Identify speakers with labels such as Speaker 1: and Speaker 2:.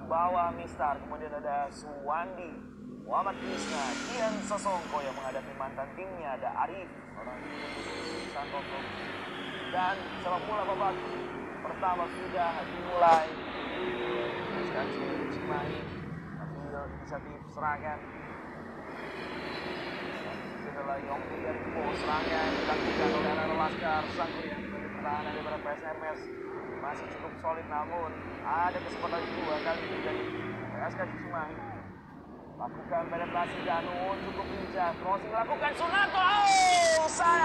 Speaker 1: bawah Mistar, kemudian ada Suwandi, Muhammad Krishna, Kian Sasongko yang menghadapi mantan timnya ada Arif, orang Santoso. Dan sepak bola babak pertama sudah dimulai. Sekarang Cimahi ambil inisiatif serangan. Adalah Yongki dari serangan dilakukan oleh anak Laskar Sangku yang menjadi pertahanan daripada PSMS masih cukup solid, namun ada kesempatan kedua kali ini dari PSK Cimahi. Lakukan penetrasi Danu, cukup lincah, crossing lakukan Sunarto,